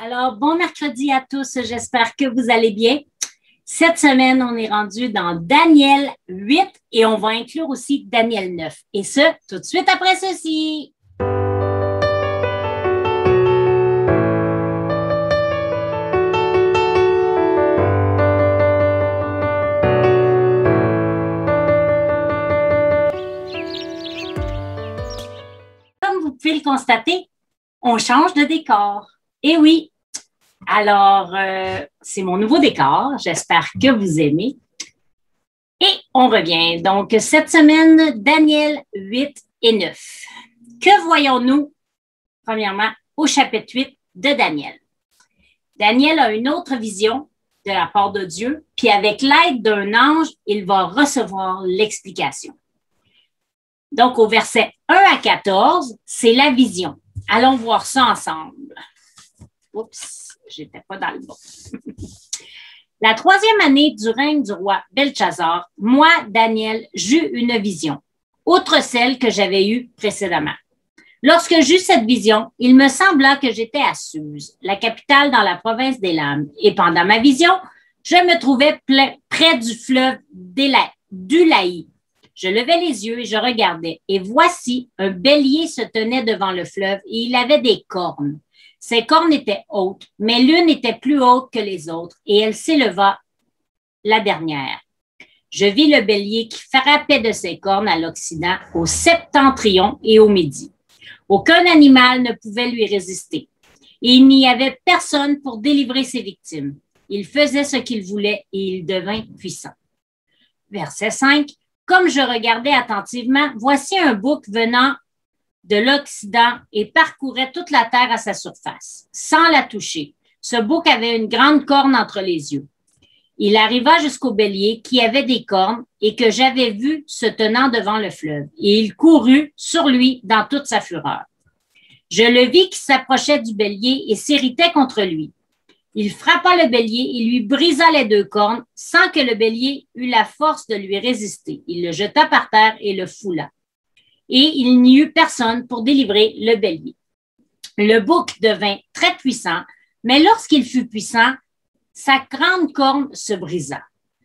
Alors, bon mercredi à tous. J'espère que vous allez bien. Cette semaine, on est rendu dans Daniel 8 et on va inclure aussi Daniel 9. Et ce, tout de suite après ceci. Comme vous pouvez le constater, on change de décor. Et oui, alors, c'est mon nouveau décor. J'espère que vous aimez. Et on revient. Donc, cette semaine, Daniel 8 et 9. Que voyons-nous, premièrement, au chapitre 8 de Daniel? Daniel a une autre vision de la part de Dieu, puis avec l'aide d'un ange, il va recevoir l'explication. Donc, au verset 1 à 14, c'est la vision. Allons voir ça ensemble. Oups, j'étais pas dans le bon. La 3e année du règne du roi Belchazzar, moi, Daniel, j'eus une vision, outre celle que j'avais eue précédemment. Lorsque j'eus cette vision, il me sembla que j'étais à Suse, la capitale dans la province d'Élam, et pendant ma vision, je me trouvais près du fleuve d'Ulaï. Je levais les yeux et je regardais, et voici, un bélier se tenait devant le fleuve et il avait des cornes. Ses cornes étaient hautes, mais l'une était plus haute que les autres, et elle s'éleva la dernière. Je vis le bélier qui frappait de ses cornes à l'Occident, au septentrion et au Midi. Aucun animal ne pouvait lui résister, et il n'y avait personne pour délivrer ses victimes. Il faisait ce qu'il voulait et il devint puissant. Verset 5. Comme je regardais attentivement, voici un bouc venant de l'Occident et parcourait toute la terre à sa surface, sans la toucher. Ce bouc avait une grande corne entre les yeux. Il arriva jusqu'au bélier qui avait des cornes et que j'avais vu se tenant devant le fleuve, et il courut sur lui dans toute sa fureur. Je le vis qui s'approchait du bélier et s'irritait contre lui. Il frappa le bélier et lui brisa les 2 cornes sans que le bélier eût la force de lui résister. Il le jeta par terre et le foula. Et il n'y eut personne pour délivrer le bélier. Le bouc devint très puissant, mais lorsqu'il fut puissant, sa grande corne se brisa.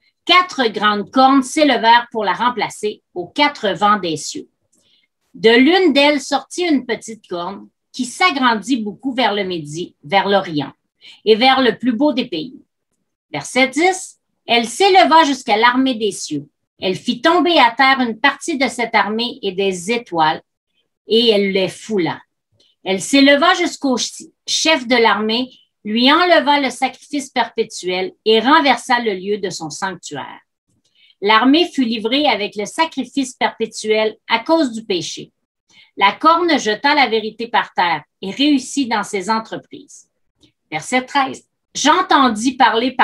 4 grandes cornes s'élevèrent pour la remplacer aux 4 vents des cieux. De l'une d'elles sortit une petite corne qui s'agrandit beaucoup vers le Midi, vers l'Orient et vers le plus beau des pays. Verset 10, elle s'éleva jusqu'à l'armée des cieux. Elle fit tomber à terre une partie de cette armée et des étoiles, et elle les foula. Elle s'éleva jusqu'au chef de l'armée, lui enleva le sacrifice perpétuel et renversa le lieu de son sanctuaire. L'armée fut livrée avec le sacrifice perpétuel à cause du péché. La corne jeta la vérité par terre et réussit dans ses entreprises. Verset 13. J'entendis parler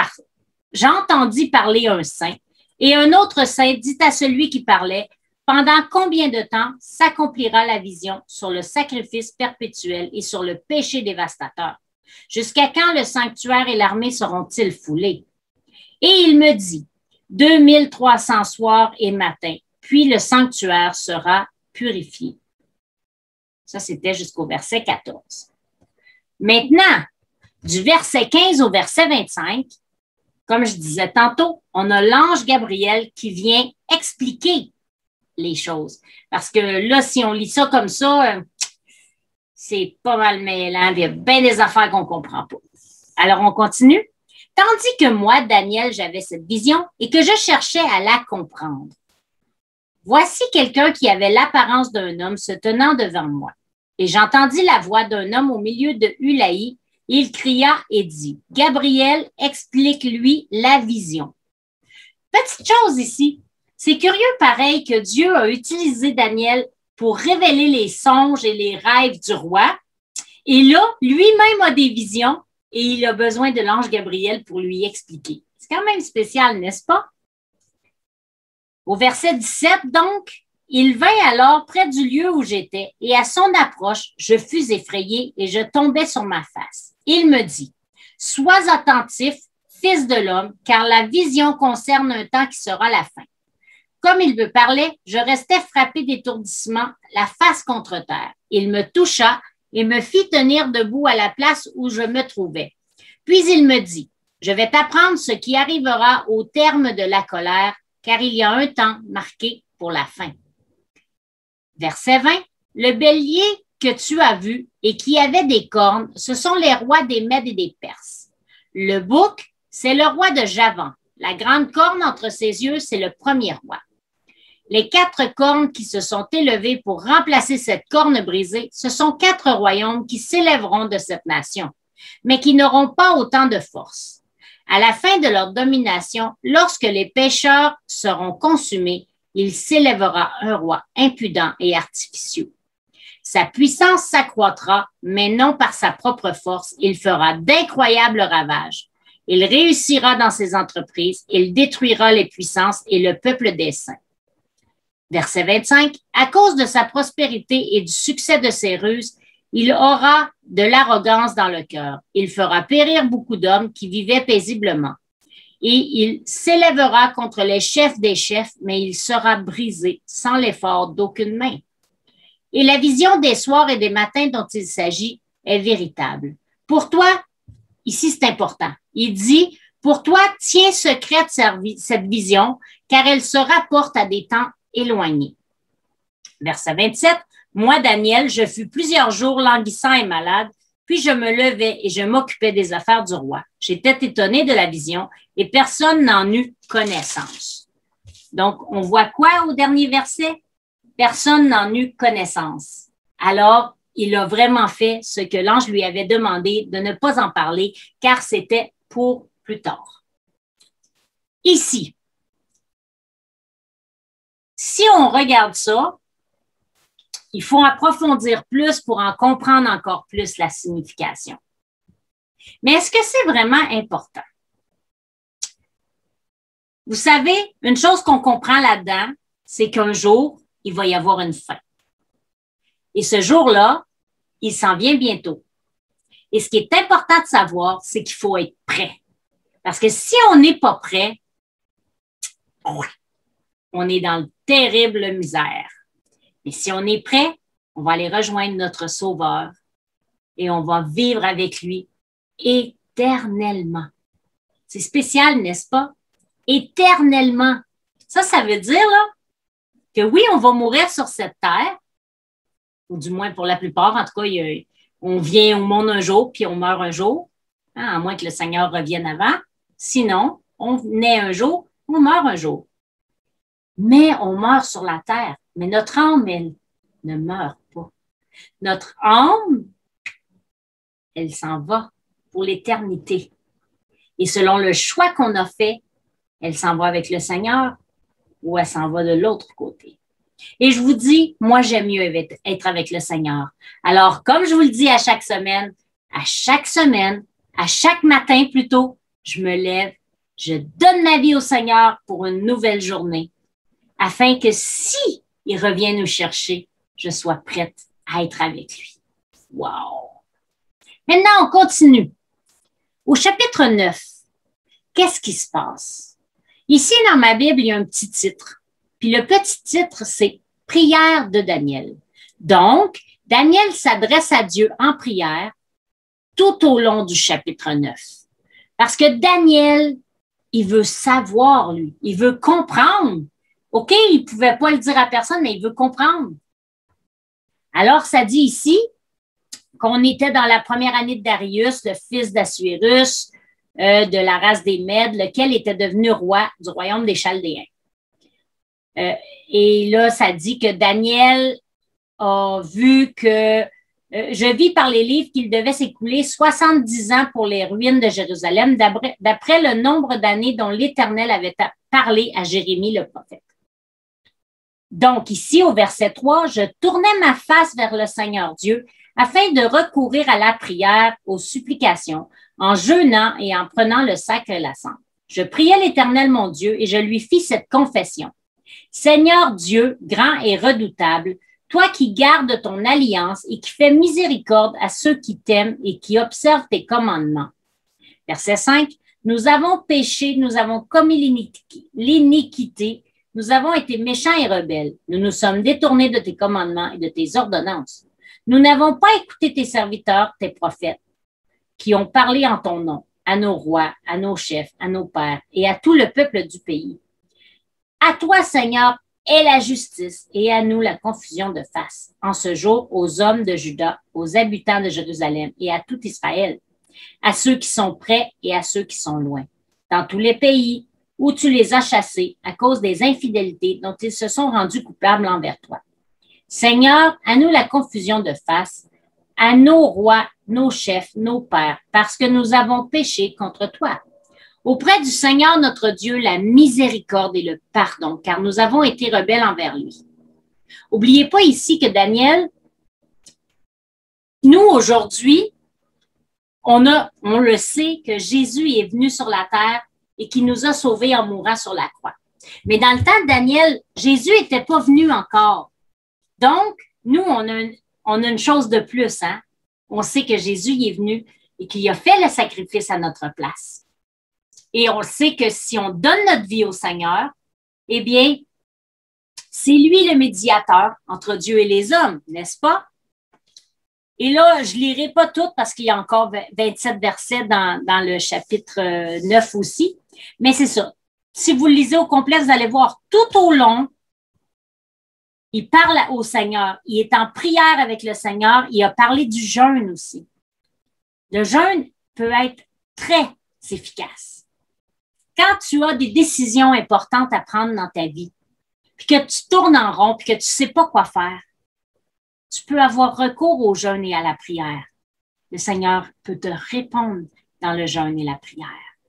un saint, et un autre saint dit à celui qui parlait, « Pendant combien de temps s'accomplira la vision sur le sacrifice perpétuel et sur le péché dévastateur? Jusqu'à quand le sanctuaire et l'armée seront-ils foulés? » Et il me dit, 2300 soirs et matins, puis le sanctuaire sera purifié. Ça, c'était jusqu'au verset 14. Maintenant, du verset 15 au verset 25, comme je disais tantôt, on a l'ange Gabriel qui vient expliquer les choses. Parce que là, si on lit ça comme ça, c'est pas mal mêlant. Il y a bien des affaires qu'on ne comprend pas. Alors, on continue. Tandis que moi, Daniel, j'avais cette vision et que je cherchais à la comprendre. Voici quelqu'un qui avait l'apparence d'un homme se tenant devant moi. Et j'entendis la voix d'un homme au milieu de Ulaï. Il cria et dit, « Gabriel, explique-lui la vision. » Petite chose ici, c'est curieux pareil que Dieu a utilisé Daniel pour révéler les songes et les rêves du roi. Et là, lui-même a des visions et il a besoin de l'ange Gabriel pour lui expliquer. C'est quand même spécial, n'est-ce pas? Au verset 17, donc, il vint alors près du lieu où j'étais, et à son approche, je fus effrayé et je tombai sur ma face. Il me dit, « Sois attentif, fils de l'homme, car la vision concerne un temps qui sera la fin. » Comme il me parlait, je restais frappé d'étourdissement, la face contre terre. Il me toucha et me fit tenir debout à la place où je me trouvais. Puis il me dit, je vais t'apprendre ce qui arrivera au terme de la colère, car il y a un temps marqué pour la fin. Verset 20, le bélier que tu as vu et qui avait des cornes, ce sont les rois des Mèdes et des Perses. Le bouc, c'est le roi de Javan. La grande corne entre ses yeux, c'est le premier roi. Les 4 cornes qui se sont élevées pour remplacer cette corne brisée, ce sont 4 royaumes qui s'élèveront de cette nation, mais qui n'auront pas autant de force. À la fin de leur domination, lorsque les pécheurs seront consumés, il s'élèvera un roi impudent et artificieux. Sa puissance s'accroîtra, mais non par sa propre force. Il fera d'incroyables ravages. Il réussira dans ses entreprises. Il détruira les puissances et le peuple des saints. Verset 25. À cause de sa prospérité et du succès de ses ruses, il aura de l'arrogance dans le cœur. Il fera périr beaucoup d'hommes qui vivaient paisiblement. Et il s'élèvera contre les chefs des chefs, mais il sera brisé sans l'effort d'aucune main. Et la vision des soirs et des matins dont il s'agit est véritable. Pour toi, ici c'est important, il dit, pour toi, tiens secrète cette vision, car elle se rapporte à des temps éloignés. Verset 27, moi, Daniel, je fus plusieurs jours languissant et malade, puis je me levais et je m'occupais des affaires du roi. J'étais étonné de la vision et personne n'en eut connaissance. Donc, on voit quoi au dernier verset? Personne n'en eut connaissance. Alors, il a vraiment fait ce que l'ange lui avait demandé de ne pas en parler, car c'était pour plus tard. Ici, si on regarde ça, il faut approfondir plus pour en comprendre encore plus la signification. Mais est-ce que c'est vraiment important? Vous savez, une chose qu'on comprend là-dedans, c'est qu'un jour, il va y avoir une fin. Et ce jour-là, il s'en vient bientôt. Et ce qui est important de savoir, c'est qu'il faut être prêt. Parce que si on n'est pas prêt, on est dans le terrible misère. Mais si on est prêt, on va aller rejoindre notre Sauveur et on va vivre avec lui éternellement. C'est spécial, n'est-ce pas? Éternellement. Ça veut dire là, que oui, on va mourir sur cette terre, ou du moins pour la plupart, en tout cas, on vient au monde un jour, puis on meurt un jour, hein, à moins que le Seigneur revienne avant. Sinon, on naît un jour, on meurt un jour. Mais on meurt sur la terre. Mais notre âme, elle ne meurt pas. Notre âme, elle s'en va pour l'éternité. Et selon le choix qu'on a fait, elle s'en va avec le Seigneur ou elle s'en va de l'autre côté. Et je vous dis, moi, j'aime mieux être avec le Seigneur. Alors, comme je vous le dis à chaque semaine, à chaque matin plutôt, je me lève, je donne ma vie au Seigneur pour une nouvelle journée, afin que si il revient nous chercher, je sois prête à être avec lui. Wow! Maintenant, on continue. Au chapitre 9, qu'est-ce qui se passe? Ici, dans ma Bible, il y a un petit titre. Puis le petit titre, c'est « Prière de Daniel ». Donc, Daniel s'adresse à Dieu en prière tout au long du chapitre 9. Parce que Daniel, il veut savoir, lui. Il veut comprendre. OK, il ne pouvait pas le dire à personne, mais il veut comprendre. Alors, ça dit ici qu'on était dans la première année de Darius, le fils d'Assuérus, de la race des Mèdes, lequel était devenu roi du royaume des Chaldéens. Et là, ça dit que Daniel a vu que je vis par les livres qu'il devait s'écouler 70 ans pour les ruines de Jérusalem, d'après le nombre d'années dont l'Éternel avait parlé à Jérémie le prophète. Donc, ici, au verset 3, je tournais ma face vers le Seigneur Dieu afin de recourir à la prière, aux supplications, en jeûnant et en prenant le sac et la cendre. Je priais l'Éternel mon Dieu et je lui fis cette confession. Seigneur Dieu, grand et redoutable, toi qui gardes ton alliance et qui fais miséricorde à ceux qui t'aiment et qui observent tes commandements. Verset 5, nous avons péché, nous avons commis l'iniquité, nous avons été méchants et rebelles. Nous nous sommes détournés de tes commandements et de tes ordonnances. Nous n'avons pas écouté tes serviteurs, tes prophètes, qui ont parlé en ton nom, à nos rois, à nos chefs, à nos pères et à tout le peuple du pays. À toi, Seigneur, est la justice et à nous la confusion de face, en ce jour aux hommes de Juda, aux habitants de Jérusalem et à tout Israël, à ceux qui sont près et à ceux qui sont loin, dans tous les pays où tu les as chassés à cause des infidélités dont ils se sont rendus coupables envers toi. Seigneur, à nous la confusion de face, à nos rois, nos chefs, nos pères, parce que nous avons péché contre toi. Auprès du Seigneur notre Dieu, la miséricorde et le pardon, car nous avons été rebelles envers lui. N'oubliez pas ici que Daniel, nous aujourd'hui, on le sait que Jésus est venu sur la terre et qu'il nous a sauvés en mourant sur la croix. Mais dans le temps de Daniel, Jésus n'était pas venu encore. Donc, nous, on a une chose de plus, hein? On sait que Jésus est venu et qu'il a fait le sacrifice à notre place. Et on sait que si on donne notre vie au Seigneur, eh bien, c'est lui le médiateur entre Dieu et les hommes, n'est-ce pas? Et là, je ne lirai pas tout parce qu'il y a encore 27 versets dans le chapitre 9 aussi. Mais c'est ça. Si vous le lisez au complet, vous allez voir tout au long, il parle au Seigneur. Il est en prière avec le Seigneur. Il a parlé du jeûne aussi. Le jeûne peut être très efficace. Quand tu as des décisions importantes à prendre dans ta vie, puis que tu tournes en rond, puis que tu ne sais pas quoi faire, tu peux avoir recours au jeûne et à la prière. Le Seigneur peut te répondre dans le jeûne et la prière.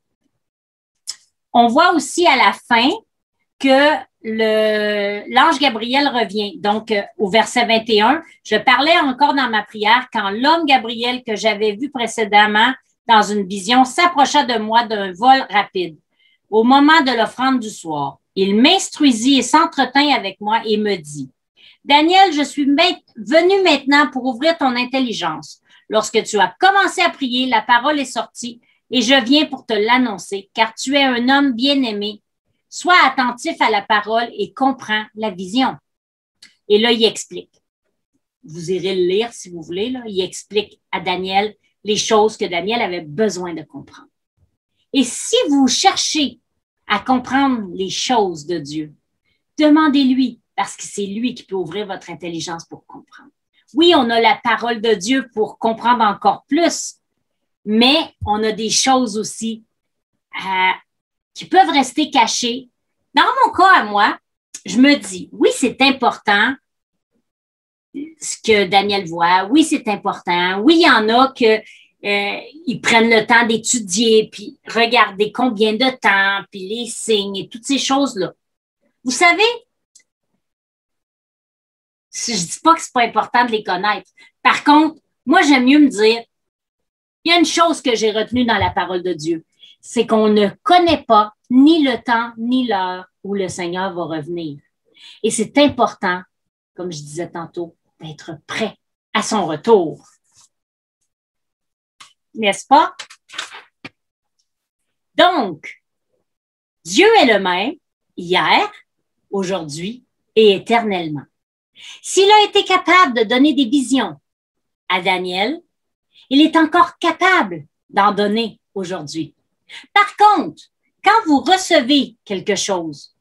On voit aussi à la fin que l'ange Gabriel revient. Donc, au verset 21, je parlais encore dans ma prière quand l'homme Gabriel que j'avais vu précédemment dans une vision s'approcha de moi d'un vol rapide. Au moment de l'offrande du soir, il m'instruisit et s'entretint avec moi et me dit, « Daniel, je suis venu maintenant pour ouvrir ton intelligence. Lorsque tu as commencé à prier, la parole est sortie et je viens pour te l'annoncer, car tu es un homme bien-aimé. Sois attentif à la parole et comprends la vision. » Et là, il explique. Vous irez le lire si vous voulez. Là. Il explique à Daniel les choses que Daniel avait besoin de comprendre. Et si vous cherchez à comprendre les choses de Dieu, demandez-lui, parce que c'est lui qui peut ouvrir votre intelligence pour comprendre. Oui, on a la parole de Dieu pour comprendre encore plus, mais on a des choses aussi qui peuvent rester cachées. Dans mon cas à moi, je me dis, oui, c'est important ce que Daniel voit. Oui, c'est important. Oui, il y en a que ils prennent le temps d'étudier, puis regarder combien de temps, puis les signes et toutes ces choses-là. Vous savez, je dis pas que c'est pas important de les connaître. Par contre, moi, j'aime mieux me dire, il y a une chose que j'ai retenue dans la parole de Dieu, c'est qu'on ne connaît pas ni le temps, ni l'heure où le Seigneur va revenir. Et c'est important, comme je disais tantôt, d'être prêt à son retour. N'est-ce pas? Donc, Dieu est le même hier, aujourd'hui et éternellement. S'il a été capable de donner des visions à Daniel, il est encore capable d'en donner aujourd'hui. Par contre, quand vous recevez quelque chose,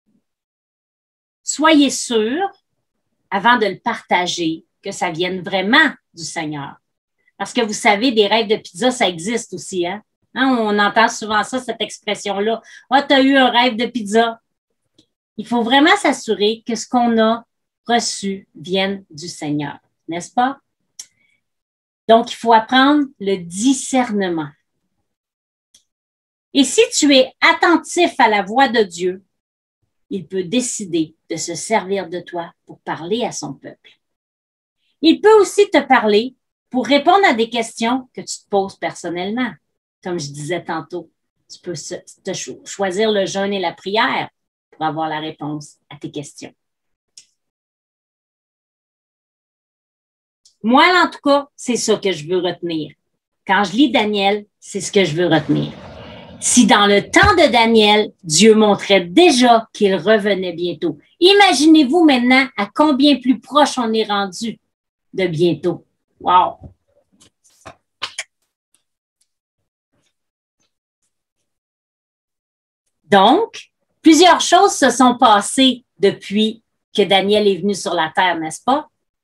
soyez sûr, avant de le partager, que ça vienne vraiment du Seigneur. Parce que vous savez, des rêves de pizza, ça existe aussi. Hein? On entend souvent ça, cette expression-là. « Ah, tu as eu un rêve de pizza. » Il faut vraiment s'assurer que ce qu'on a reçu vienne du Seigneur, n'est-ce pas? Donc, il faut apprendre le discernement. Et si tu es attentif à la voix de Dieu, il peut décider de se servir de toi pour parler à son peuple. Il peut aussi te parler pour répondre à des questions que tu te poses personnellement. Comme je disais tantôt, tu peux choisir le jeûne et la prière pour avoir la réponse à tes questions. Moi, en tout cas, c'est ça que je veux retenir. Quand je lis Daniel, c'est ce que je veux retenir. Si dans le temps de Daniel, Dieu montrait déjà qu'il revenait bientôt, imaginez-vous maintenant à combien plus proche on est rendu. de bientôt. Wow! Donc, plusieurs choses se sont passées depuis que Daniel est venu sur la terre, n'est-ce pas?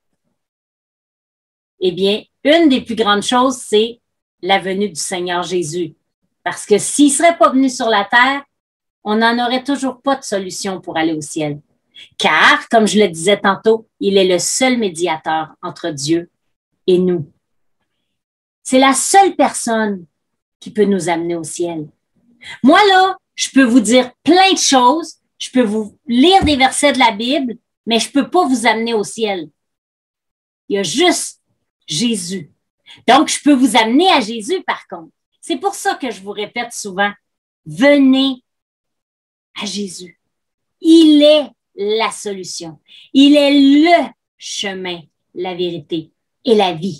Eh bien, une des plus grandes choses, c'est la venue du Seigneur Jésus. Parce que s'il ne serait pas venu sur la terre, on n'en aurait toujours pas de solution pour aller au ciel. Car, comme je le disais tantôt, il est le seul médiateur entre Dieu et nous. C'est la seule personne qui peut nous amener au ciel. Moi, là, je peux vous dire plein de choses, je peux vous lire des versets de la Bible, mais je ne peux pas vous amener au ciel. Il y a juste Jésus. Donc, je peux vous amener à Jésus, par contre. C'est pour ça que je vous répète souvent, venez à Jésus. Il est la solution. Il est le chemin, la vérité et la vie.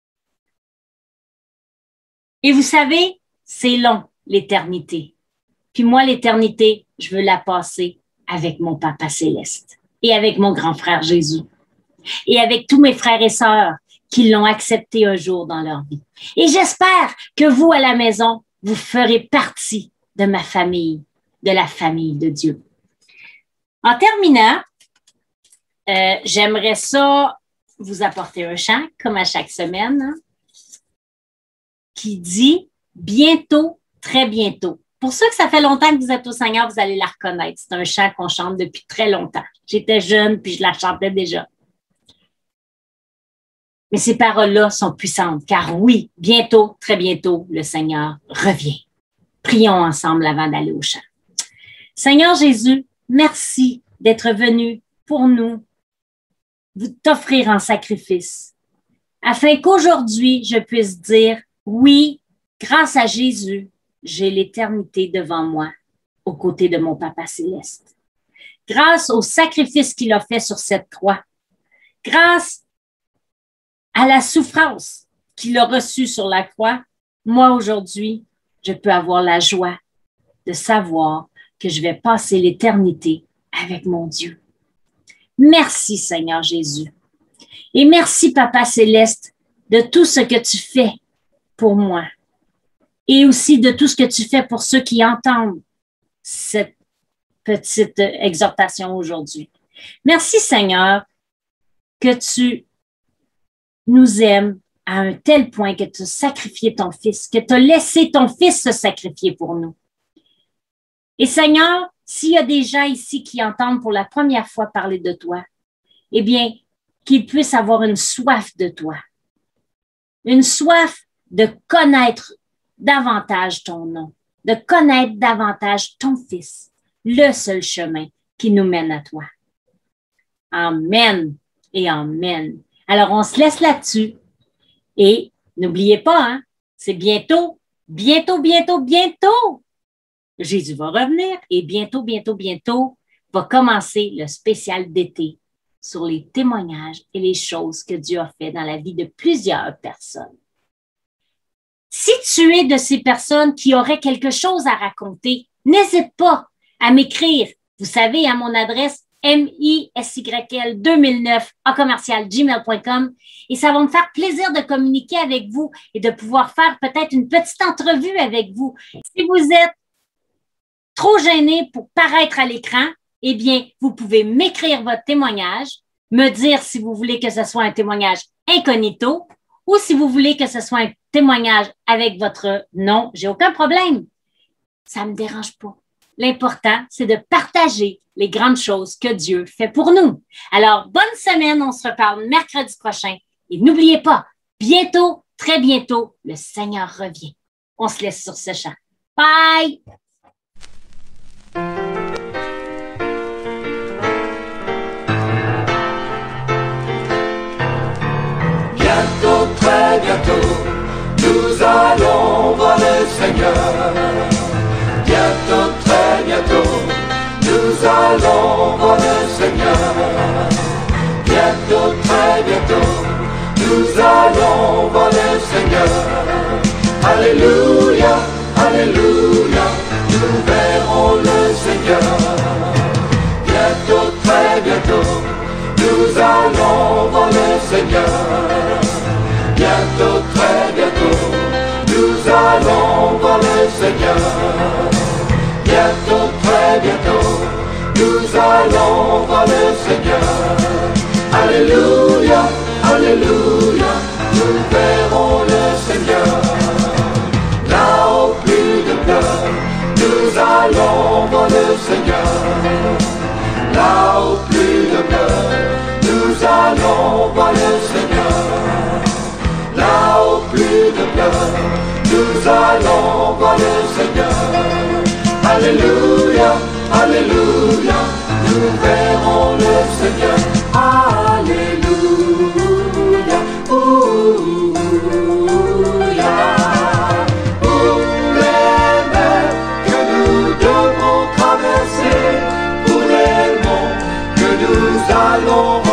Et vous savez, c'est long, l'éternité. Puis moi, l'éternité, je veux la passer avec mon Papa céleste et avec mon grand frère Jésus et avec tous mes frères et sœurs qui l'ont accepté un jour dans leur vie. Et j'espère que vous, à la maison, vous ferez partie de ma famille, de la famille de Dieu. En terminant, j'aimerais ça vous apporter un chant, comme à chaque semaine, hein, qui dit « Bientôt, très bientôt ». Pour ceux que ça fait longtemps que vous êtes au Seigneur, vous allez la reconnaître. C'est un chant qu'on chante depuis très longtemps. J'étais jeune, puis je la chantais déjà. Mais ces paroles-là sont puissantes, car oui, bientôt, très bientôt, le Seigneur revient. Prions ensemble avant d'aller au chant. Seigneur Jésus, merci d'être venu pour nous, t'offrir en sacrifice, afin qu'aujourd'hui, je puisse dire, oui, grâce à Jésus, j'ai l'éternité devant moi, aux côtés de mon Papa céleste. Grâce au sacrifice qu'il a fait sur cette croix, grâce à la souffrance qu'il a reçue sur la croix, moi aujourd'hui, je peux avoir la joie de savoir que je vais passer l'éternité avec mon Dieu. Merci Seigneur Jésus. Et merci Papa céleste de tout ce que tu fais pour moi. Et aussi de tout ce que tu fais pour ceux qui entendent cette petite exhortation aujourd'hui. Merci Seigneur que tu nous aimes à un tel point que tu as sacrifié ton Fils, que tu as laissé ton Fils se sacrifier pour nous. Et Seigneur, s'il y a des gens ici qui entendent pour la première fois parler de toi, eh bien, qu'ils puissent avoir une soif de toi, une soif de connaître davantage ton nom, de connaître davantage ton Fils, le seul chemin qui nous mène à toi. Amen et amen. Alors, on se laisse là-dessus et n'oubliez pas, hein, c'est bientôt, bientôt, bientôt, bientôt. Jésus va revenir et bientôt, bientôt, bientôt va commencer le spécial d'été sur les témoignages et les choses que Dieu a fait dans la vie de plusieurs personnes. Si tu es de ces personnes qui auraient quelque chose à raconter, n'hésite pas à m'écrire. Vous savez, à mon adresse misyl2009@gmail.com et ça va me faire plaisir de communiquer avec vous et de pouvoir faire peut-être une petite entrevue avec vous. Si vous êtes trop gêné pour paraître à l'écran, eh bien, vous pouvez m'écrire votre témoignage, me dire si vous voulez que ce soit un témoignage incognito ou si vous voulez que ce soit un témoignage avec votre nom. J'ai aucun problème. Ça me dérange pas. L'important, c'est de partager les grandes choses que Dieu fait pour nous. Alors, bonne semaine. On se reparle mercredi prochain. Et n'oubliez pas, bientôt, très bientôt, le Seigneur revient. On se laisse sur ce chant. Bye! Bientôt, très bientôt, nous allons voir le Seigneur. Bientôt, très bientôt, nous allons voir le Seigneur. Bientôt, très bientôt, nous allons voir le Seigneur. Alléluia, alléluia, nous verrons le Seigneur. Bientôt, très bientôt, nous allons voir le Seigneur. nous allons voir le Seigneur. Alléluia, Alléluia, nous verrons le Seigneur. Là-haut, plus de pleurs, nous allons voir le Seigneur. Là-haut, plus de pleurs, nous allons voir le Seigneur. Là-haut, plus de pleurs, nous allons voir le Seigneur. Alléluia, Alléluia, nous verrons le Seigneur. Alléluia, ouya. Pour les mers que nous devons traverser, pour les monts que nous allons